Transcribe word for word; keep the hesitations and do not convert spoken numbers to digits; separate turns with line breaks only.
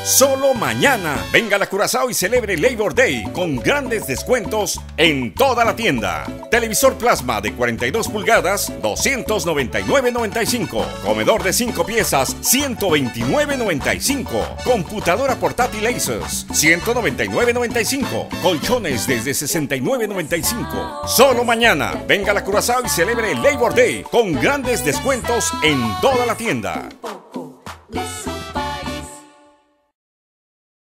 Solo mañana, venga a la Curazao y celebre Labor Day con grandes descuentos en toda la tienda. Televisor plasma de cuarenta y dos pulgadas, doscientos noventa y nueve noventa y cinco. Comedor de cinco piezas, ciento veintinueve noventa y cinco. Computadora portátil Asus, ciento noventa y nueve noventa y cinco. Colchones desde sesenta y nueve noventa y cinco. Solo mañana, venga a la Curazao y celebre Labor Day con grandes descuentos en toda la tienda.